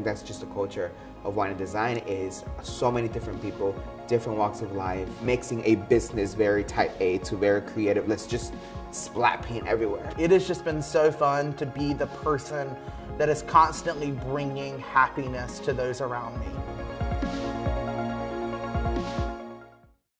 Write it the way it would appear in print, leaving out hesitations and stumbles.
think that's just the culture of wine and design, is so many different people, different walks of life, mixing a business very type A to very creative. Let's just splat paint everywhere. It has just been so fun to be the person that is constantly bringing happiness to those around me.